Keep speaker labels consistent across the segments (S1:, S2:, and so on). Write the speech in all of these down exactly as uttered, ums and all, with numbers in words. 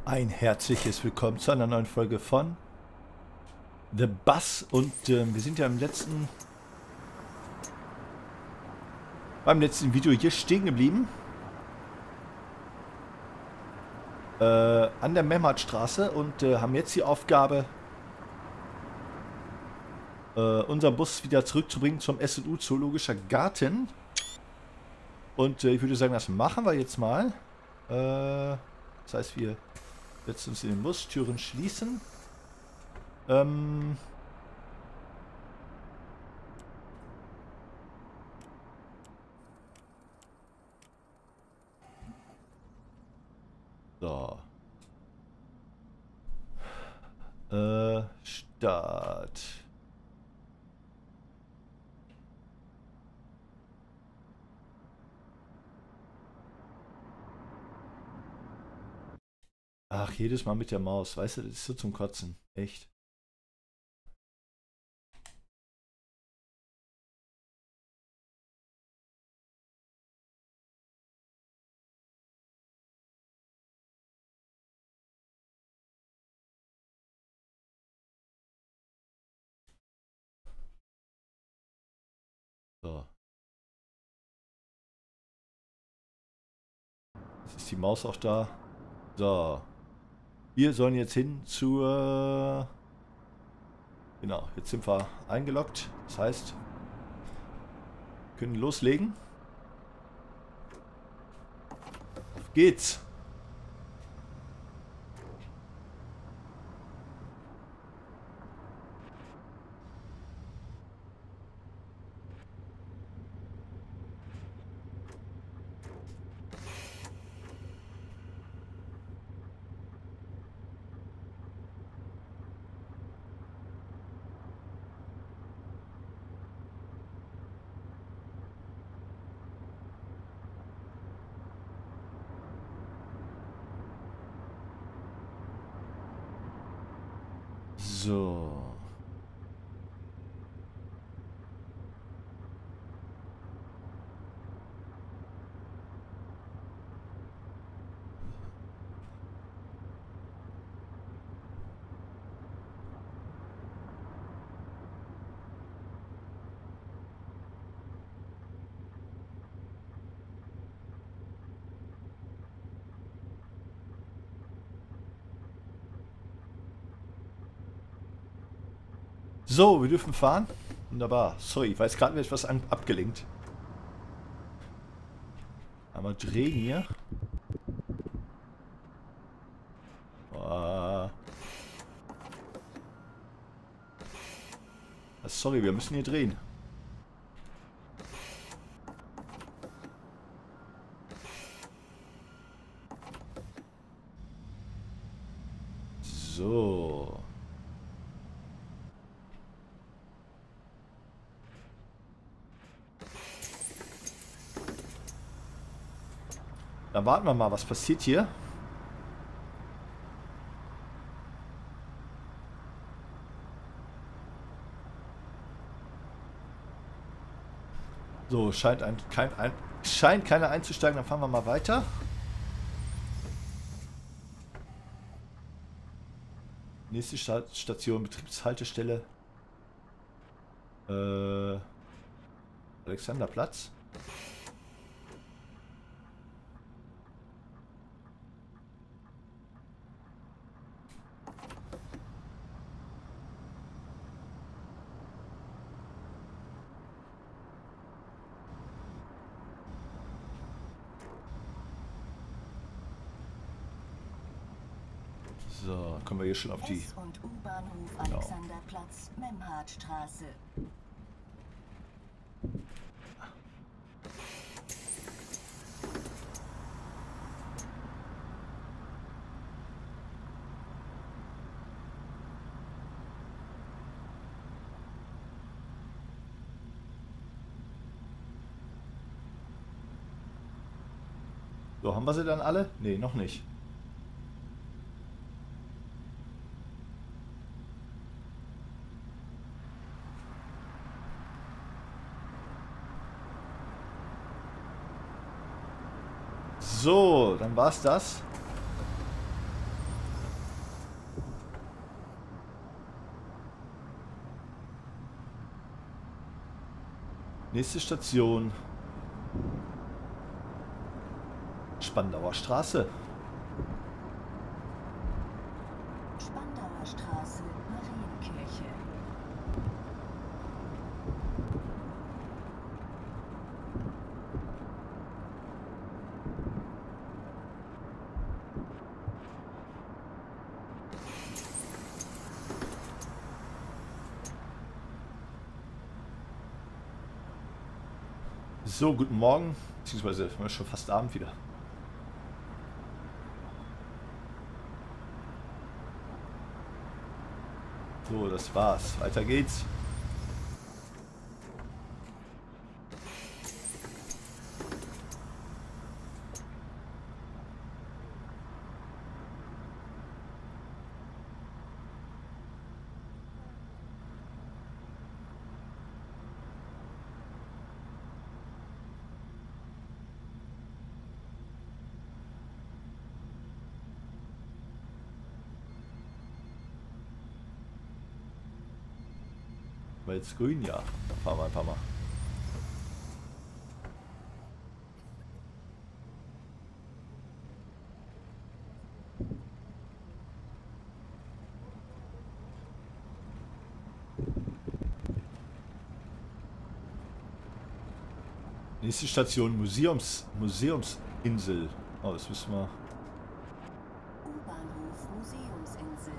S1: Ein herzliches Willkommen zu einer neuen Folge von The Bus. Und äh, wir sind ja im letzten beim letzten Video hier stehen geblieben. Äh, an der Memhardstraße und äh, haben jetzt die Aufgabe, äh, unseren Bus wieder zurückzubringen zum S und U Zoologischer Garten. Und äh, ich würde sagen, das machen wir jetzt mal. Äh, das heißt, wir setzen uns in den Bus, Türen schließen. Ähm... So. Äh, Start. Ach, jedes Mal mit der Maus, weißt du, das ist so zum Kotzen. Echt. So. Jetzt ist die Maus auch da. So. Wir sollen jetzt hin zur... Genau, jetzt sind wir eingeloggt. Das heißt, wir können loslegen. Auf geht's. So. So, wir dürfen fahren. Wunderbar. Sorry, ich weiß gerade, mir ist was an, abgelenkt. Einmal drehen hier. Oh. Sorry, wir müssen hier drehen. So. Dann warten wir mal, was passiert hier. So, scheint, ein, kein, ein, scheint keiner einzusteigen, dann fahren wir mal weiter. Nächste Station, Betriebshaltestelle. Äh, Alexanderplatz. So, kommen wir hier schon auf die...
S2: S und U-Bahnhof
S1: Genau.
S2: Alexanderplatz, Memhardstraße.
S1: So, haben wir sie dann alle? Nee, noch nicht. So, dann war's das. Nächste Station. Spandauer Straße.
S2: Spandauer Straße, Marienkirche.
S1: So, guten Morgen, beziehungsweise schon fast Abend wieder. So, das war's. Weiter geht's. War jetzt grün, ja. Da fahren wir ein paar Mal. Nächste Station Museums Museumsinsel. Oh, das müssen wir.
S2: U-Bahnhof Museumsinsel.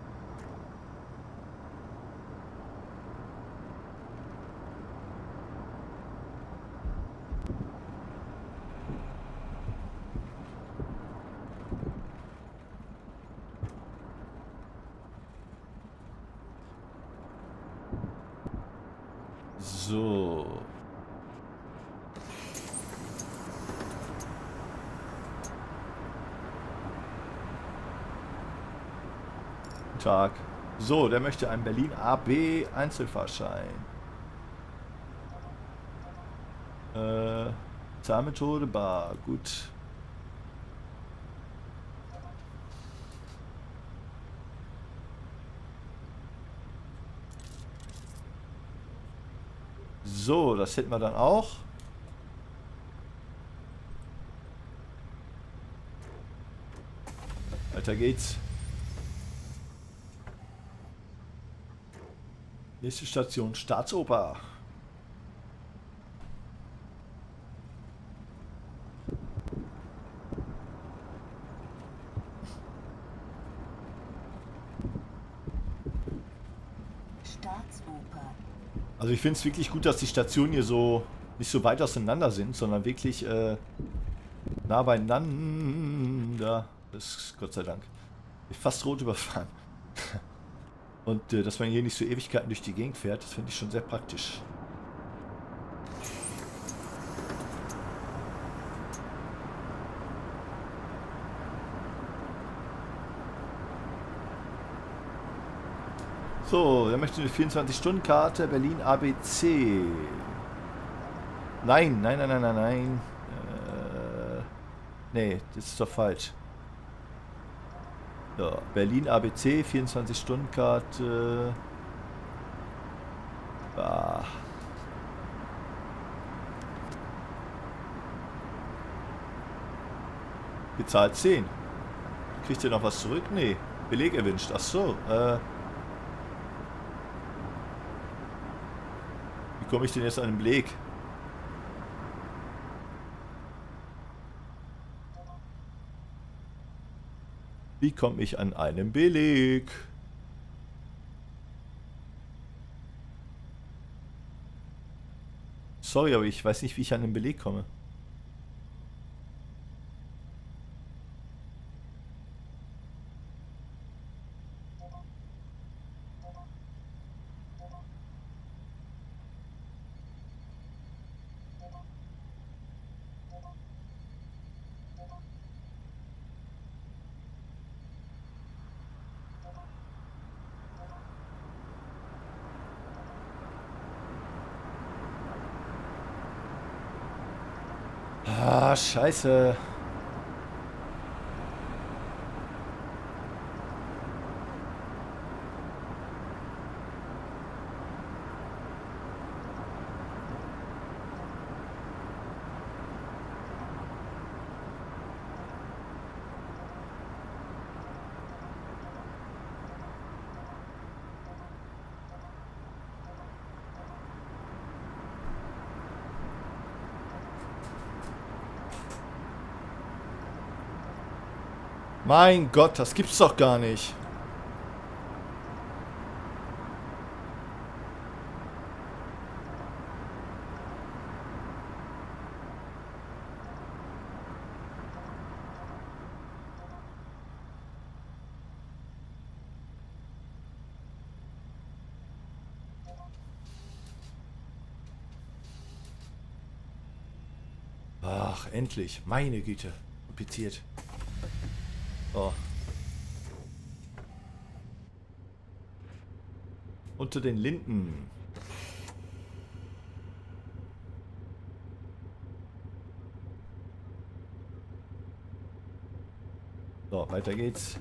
S1: So. Tag. So, der möchte einen Berlin A B Einzelfahrschein. Äh, Zahlmethode Bar, gut. So, das hätten wir dann auch. Weiter geht's. Nächste Station Staatsoper.
S2: Staatsoper.
S1: Also ich finde es wirklich gut, dass die Stationen hier so nicht so weit auseinander sind, sondern wirklich äh, nah beieinander. Das ist Gott sei Dank. Ich fast rot überfahren. Und äh, dass man hier nicht so Ewigkeiten durch die Gegend fährt, das finde ich schon sehr praktisch. So, er möchte eine vierundzwanzig-Stunden-Karte, Berlin A B C. Nein, nein, nein, nein, nein, nein. Äh, nee, das ist doch falsch. So, Berlin A B C, vierundzwanzig-Stunden-Karte. Ah. Bezahlt zehn. Kriegt ihr noch was zurück? Nee. Beleg erwünscht. Ach so. Äh. Wie komme ich denn jetzt an den Beleg? Wie komme ich an einen Beleg? Sorry, aber ich weiß nicht, wie ich an den Beleg komme. Ah, scheiße. Mein Gott, das gibt's doch gar nicht. Ach, endlich. Meine Güte. Kompliziert. So. Unter den Linden. So, weiter geht's.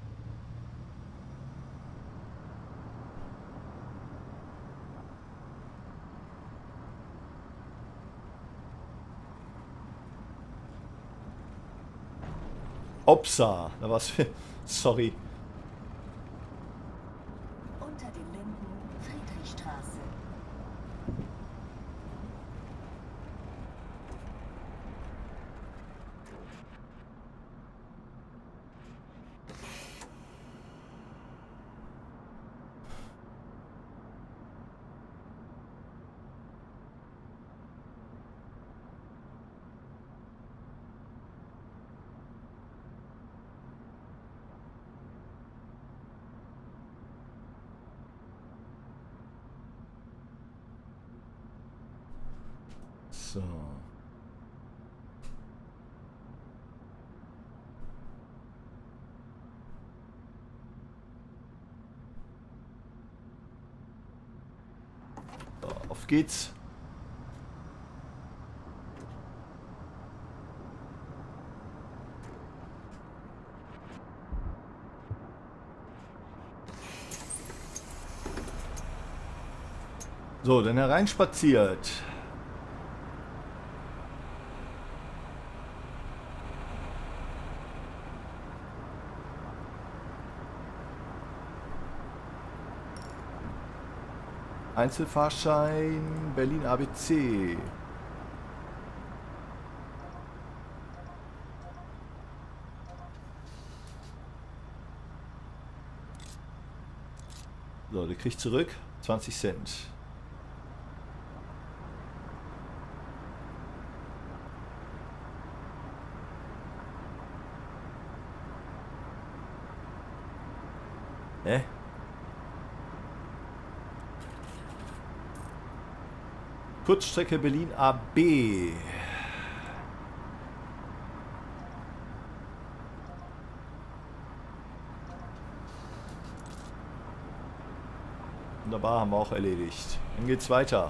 S1: Opsa, da war's. Sorry.
S2: Unter den Linden Friedrichstraße.
S1: So. So, auf geht's. So, dann hereinspaziert. Einzelfahrschein Berlin A B C. So, der kriegt zurück zwanzig Cent. Hä? Kurzstrecke Berlin A B. Wunderbar, haben wir auch erledigt. Dann geht's weiter.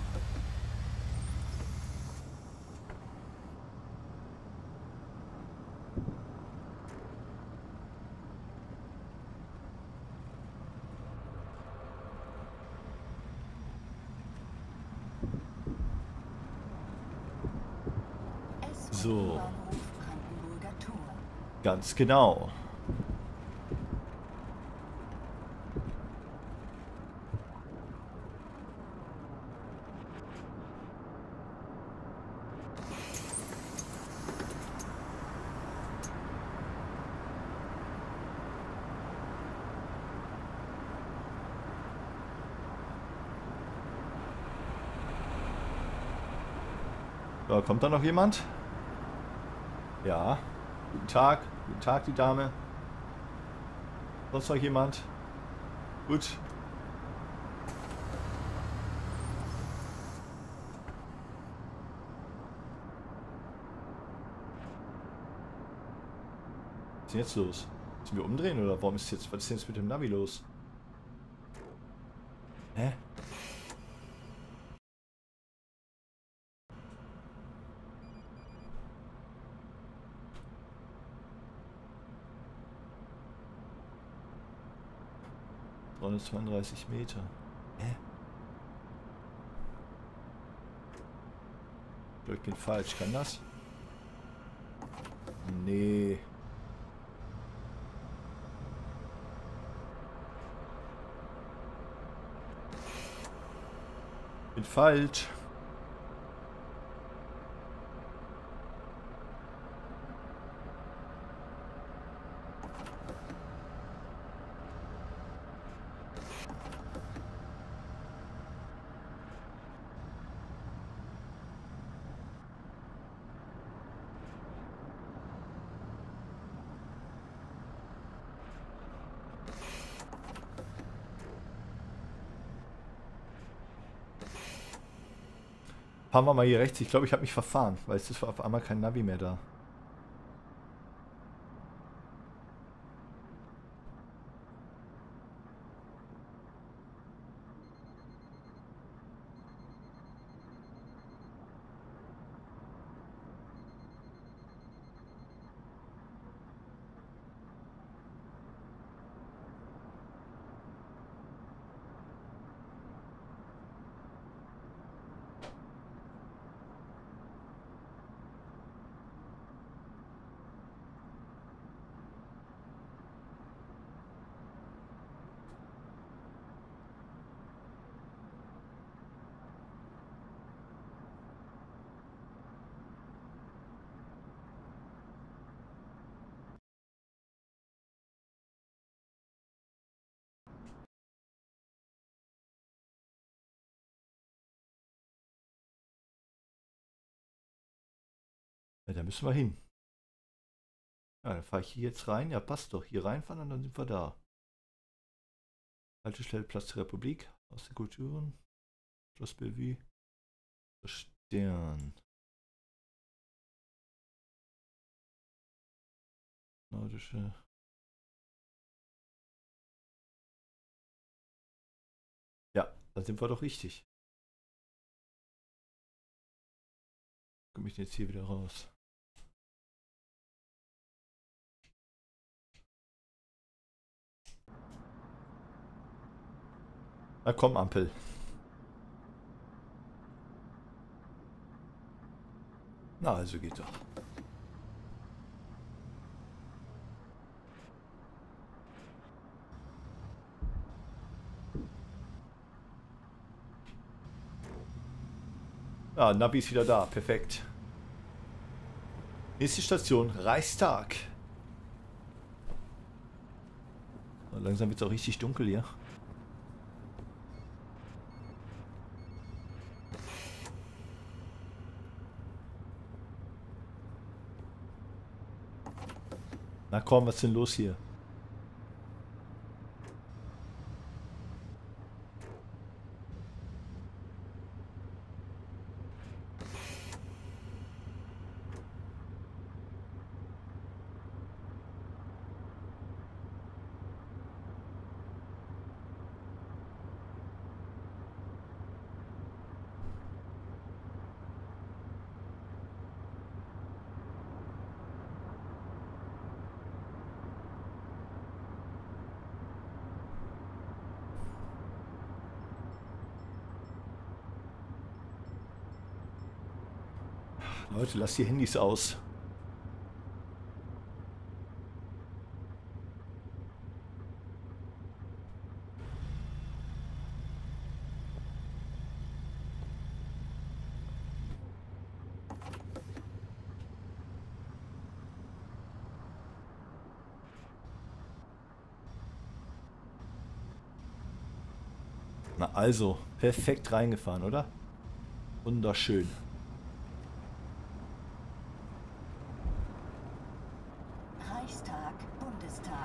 S1: So.
S2: Brandenburger Tor.
S1: Ganz genau. So, kommt da noch jemand? Ja. Guten Tag. Guten Tag, die Dame. Sonst noch jemand? Gut. Was ist denn jetzt los? Müssen wir umdrehen oder warum ist jetzt, was ist denn jetzt mit dem Navi los? Hä? dreihundertzweiunddreißig Meter. Hä? Ich glaube, ich bin falsch. Kann das? Nee. Bin falsch. Fahren wir mal hier rechts. Ich glaube, ich habe mich verfahren, weil es ist auf einmal kein Navi mehr da. Ja, da müssen wir hin. Ja, dann fahre ich hier jetzt rein. Ja, passt doch. Hier reinfahren und dann sind wir da. Haltestelle Platz der Republik. Aus den Kulturen. Schloss Bellevue. Stern. Nordische. Ja, da sind wir doch richtig. Komme ich denn jetzt hier wieder raus? Na komm, Ampel. Na, also geht doch. Ah, Navi ist wieder da. Perfekt. Nächste Station, Reichstag. So, langsam wird es auch richtig dunkel hier. Na komm, was ist denn los hier? Leute, lasst die Handys aus. Na also, perfekt reingefahren, oder? Wunderschön.
S2: Reichstag, Bundestag.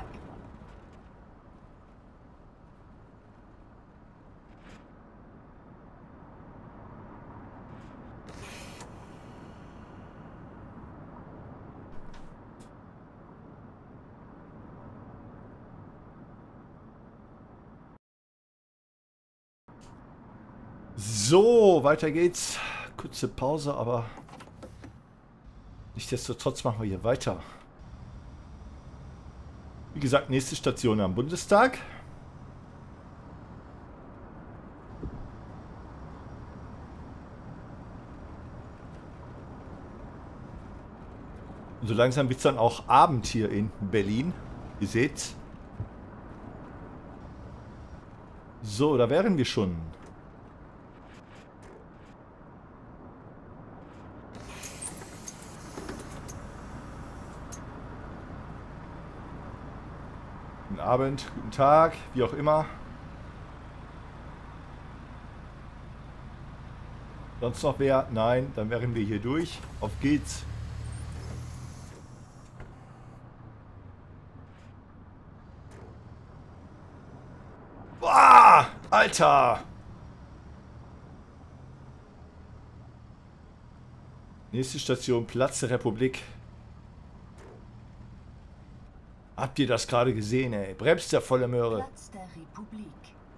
S1: So, weiter geht's. Kurze Pause, aber nichtsdestotrotz machen wir hier weiter. Wie gesagt, nächste Station am Bundestag. Und so langsam wird es dann auch Abend hier in Berlin. Ihr seht's. So, da wären wir schon. Guten Abend, guten Tag, wie auch immer. Sonst noch wer? Nein, dann wären wir hier durch. Auf geht's. Boah, Alter! Nächste Station, Platz der Republik. Habt ihr das gerade gesehen, ey? Bremst der volle Möhre.
S2: Platz der Republik.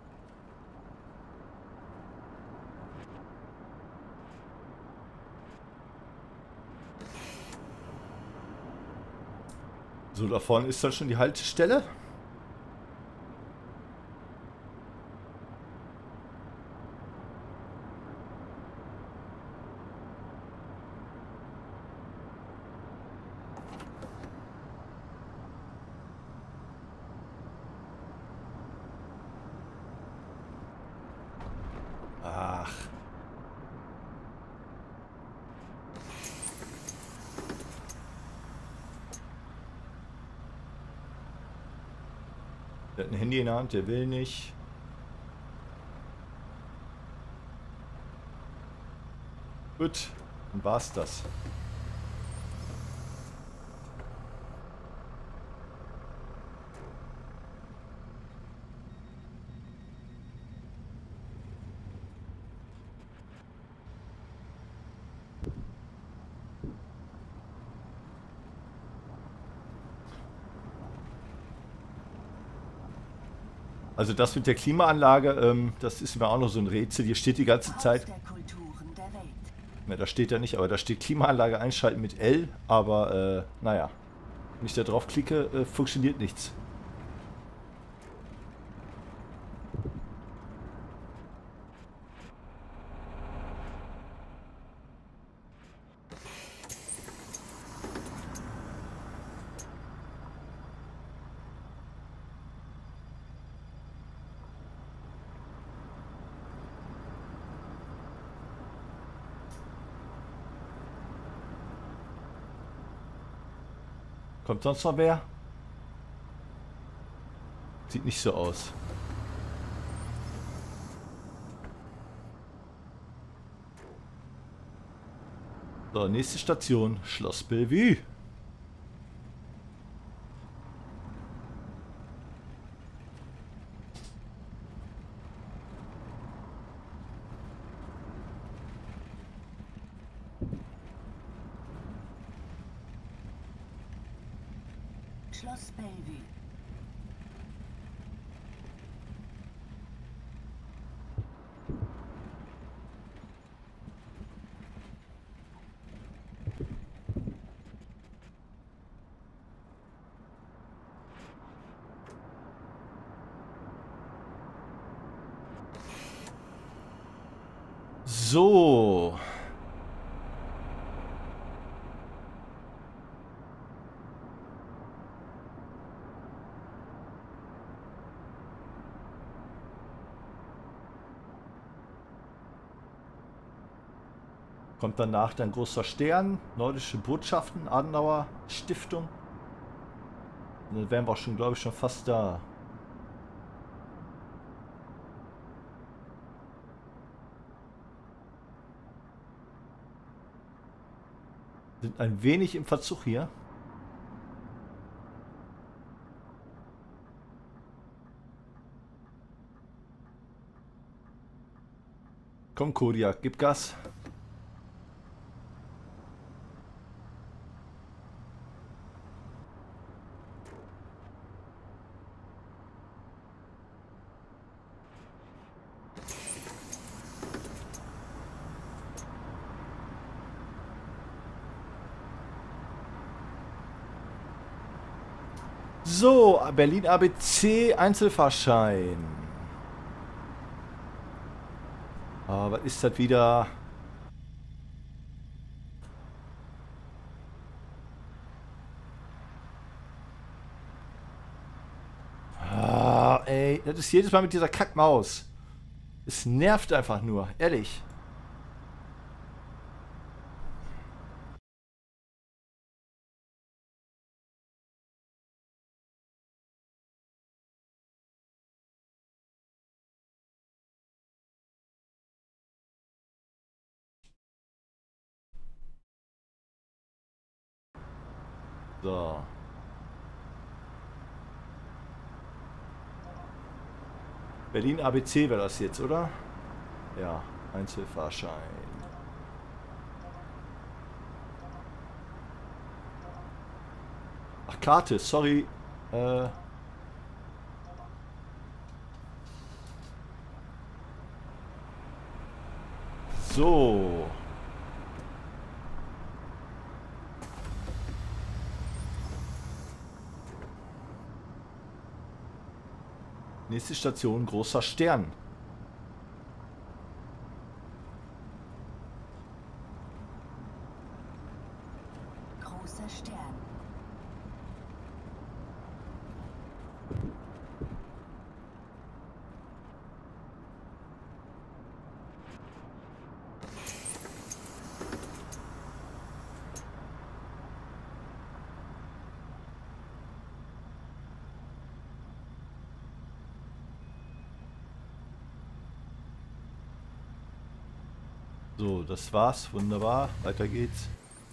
S1: So, da vorne ist dann schon die Haltestelle. Ach. Der hat ein Handy in der Hand, der will nicht. Gut, dann war's das. Also das mit der Klimaanlage, ähm, das ist mir auch noch so ein Rätsel. Hier steht die ganze
S2: Haus
S1: Zeit,
S2: der Kulturen der Welt.
S1: ne, da steht ja nicht, aber da steht Klimaanlage einschalten mit L, aber äh, naja, wenn ich da drauf klicke, äh, funktioniert nichts. Kommt sonst noch wer? Sieht nicht so aus. So, nächste Station, Schloss Bellevue.
S2: Schloss Bellevue.
S1: So. Kommt danach dann großer Stern, nordische Botschaften, Adenauer Stiftung. Und dann wären wir auch schon, glaube ich, schon fast da. Sind ein wenig im Verzug hier. Komm, Kodiak, gib Gas. So, Berlin A B C Einzelfahrschein. Ah, was ist das wieder? Ah, ey, das ist jedes Mal mit dieser Kackmaus. Es nervt einfach nur, ehrlich. So. Berlin A B C wäre das jetzt, oder? Ja, Einzelfahrschein. Ach, Karte, sorry. Äh... So. Nächste Station, großer Stern.
S2: Großer Stern.
S1: So, das war's. Wunderbar. Weiter geht's.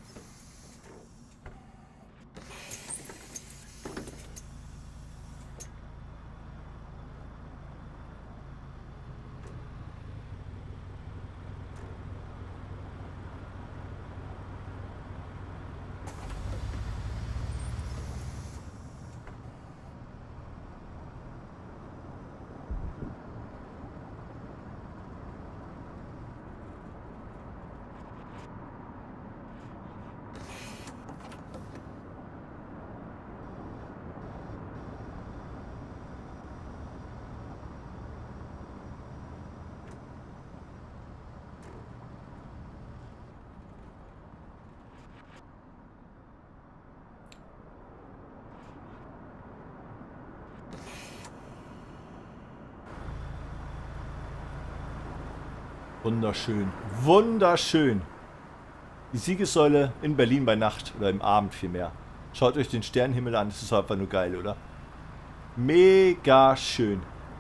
S1: Wunderschön. Wunderschön. Die Siegessäule in Berlin bei Nacht. Oder im Abend vielmehr. Schaut euch den Sternenhimmel an. Das ist einfach nur geil, oder? Mega schön.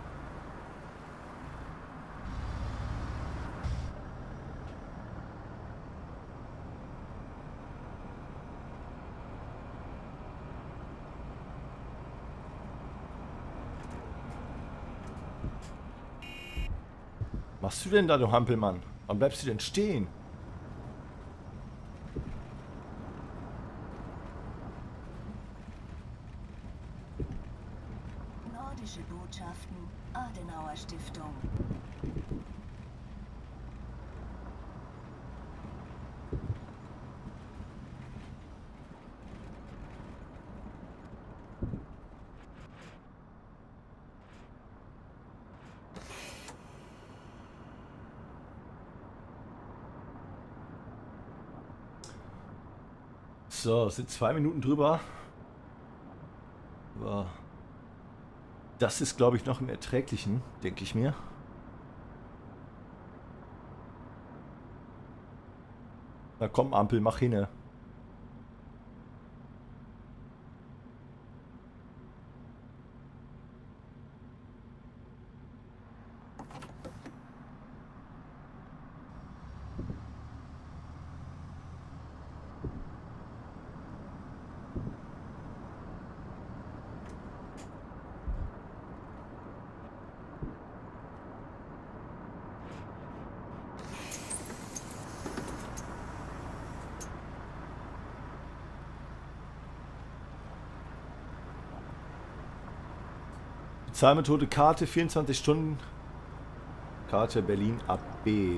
S1: Was machst du denn da, du Hampelmann? Warum bleibst du denn stehen?
S2: Nordische Botschaften, Adenauer Stiftung.
S1: So, sind zwei Minuten drüber. Aber das ist, glaube ich, noch im Erträglichen, denke ich mir. Na komm, Ampel, mach hin. Zahlmethode Karte, vierundzwanzig Stunden. Karte Berlin A B.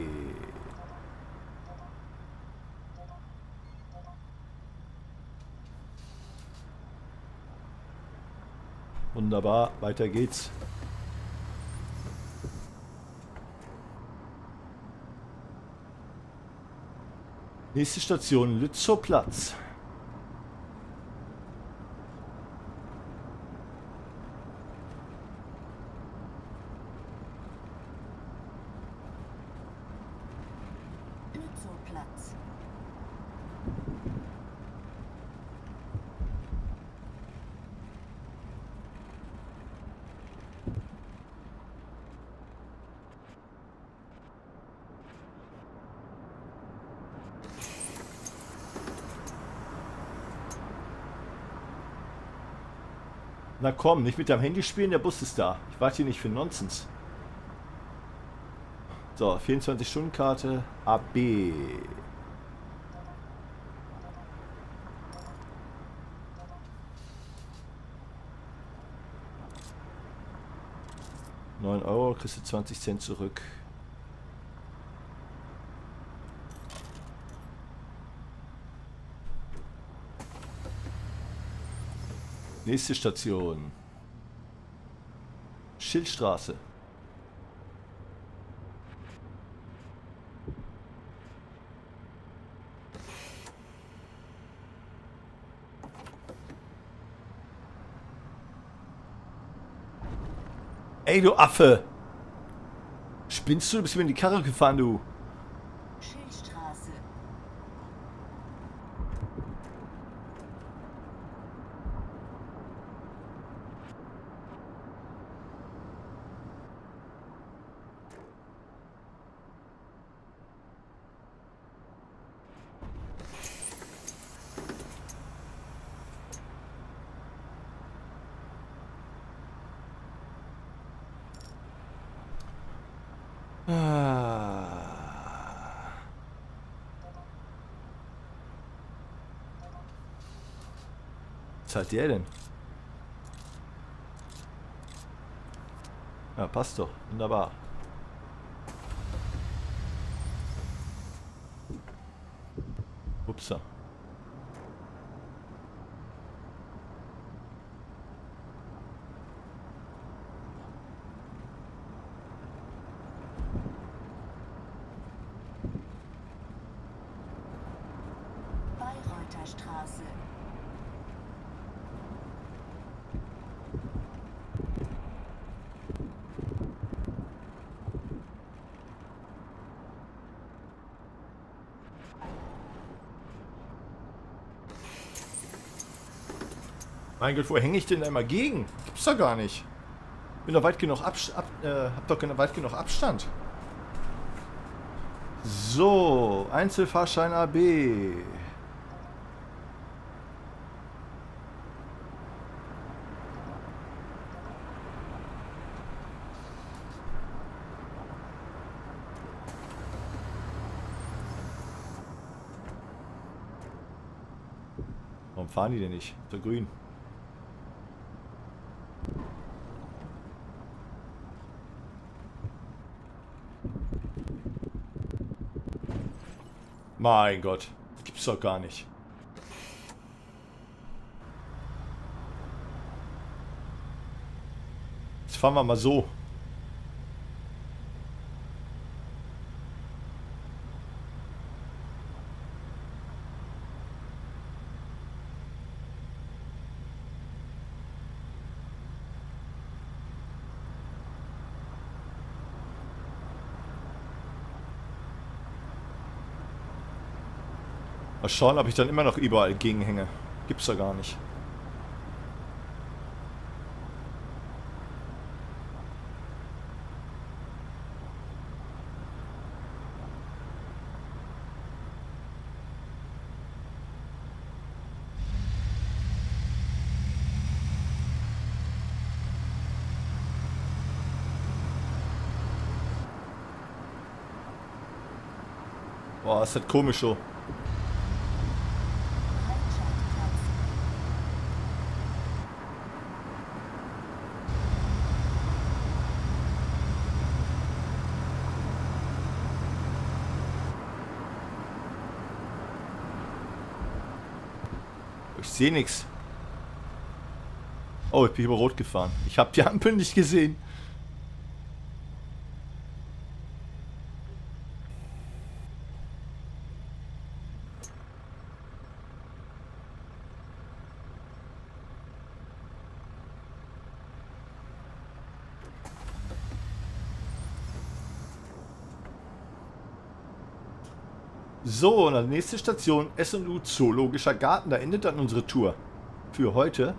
S1: Wunderbar, weiter geht's. Nächste Station, Lützowplatz.
S2: Lützowplatz.
S1: Na komm, nicht mit deinem Handy spielen, der Bus ist da. Ich warte hier nicht für Nonsens. So, vierundzwanzig Stunden Karte A B. neun Euro, kriegst du zwanzig Cent zurück. Nächste Station. Schildstraße. Ey, du Affe! Spinnst du? Du bist mir in die Karre gefahren, du.
S2: Schildstraße.
S1: Ah. Was zahlt der denn? Ja, passt doch. Wunderbar. Upsa.
S2: Bayreuther Straße.
S1: Mein Gott, wo hänge ich denn einmal gegen? Gibt's doch gar nicht. Bin doch weit genug Abs ab, äh, hab doch weit genug Abstand. So, Einzelfahrschein A B. Warum fahren die denn nicht? So grün. Mein Gott, gibt's doch gar nicht. Jetzt fahren wir mal so. Mal schauen, ob ich dann immer noch überall gegenhänge. Gibt's da gar nicht. Boah, ist das komisch so. Ich sehe nichts. Oh, ich bin über Rot gefahren. Ich habe die Ampel nicht gesehen. So, und dann nächste Station S und U Zoologischer Garten. Da endet dann unsere Tour für heute.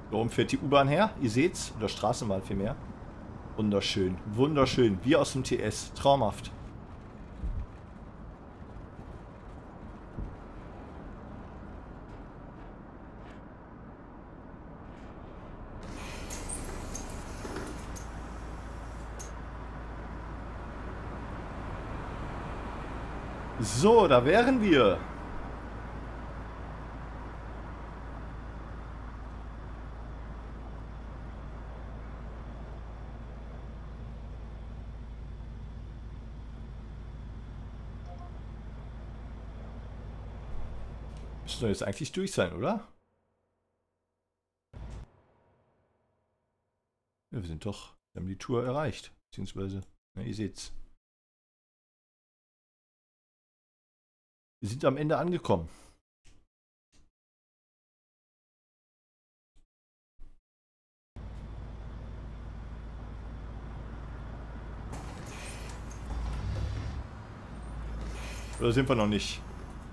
S1: Da oben fährt die U-Bahn her. Ihr seht's. Oder Straßenbahn vielmehr. Wunderschön. Wunderschön. Wie aus dem T S. Traumhaft. So, da wären wir. Müssen wir jetzt eigentlich durch sein, oder? Ja, wir sind doch, wir haben die Tour erreicht. Beziehungsweise, na, ihr seht's. Wir sind am Ende angekommen. Oder sind wir noch nicht?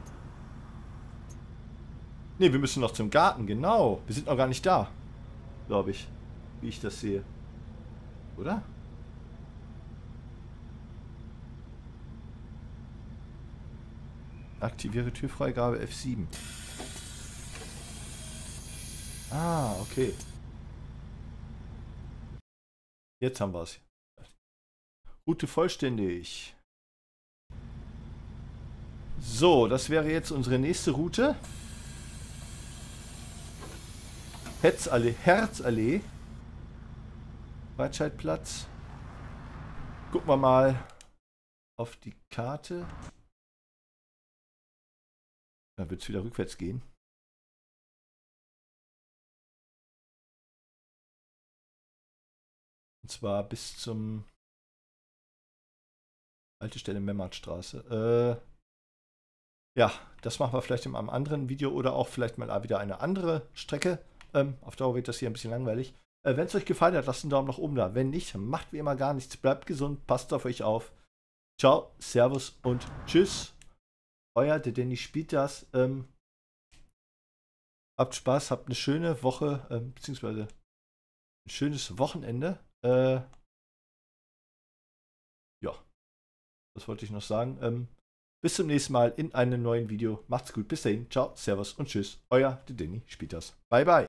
S1: Ne, wir müssen noch zum Garten, genau. Wir sind noch gar nicht da. Glaube ich. Wie ich das sehe. Oder? Aktiviere Türfreigabe F sieben. Ah, okay. Jetzt haben wir es. Route vollständig. So, das wäre jetzt unsere nächste Route. Hetzallee, Herzallee. Breitscheidplatz. Gucken wir mal auf die Karte. Da wird es wieder rückwärts gehen. Und zwar bis zum Haltestelle Memmertstraße. Äh, ja, das machen wir vielleicht in einem anderen Video oder auch vielleicht mal wieder eine andere Strecke. Ähm, auf Dauer wird das hier ein bisschen langweilig. Äh, Wenn es euch gefallen hat, lasst einen Daumen nach oben da. Wenn nicht, macht wie immer gar nichts. Bleibt gesund, passt auf euch auf. Ciao, Servus und Tschüss. Euer, der Danny spielt das. Ähm, habt Spaß, habt eine schöne Woche, ähm, beziehungsweise ein schönes Wochenende. Äh, ja, das wollte ich noch sagen. Ähm, bis zum nächsten Mal in einem neuen Video. Macht's gut, bis dahin. Ciao, Servus und Tschüss. Euer, der Danny spielt das. Bye, bye.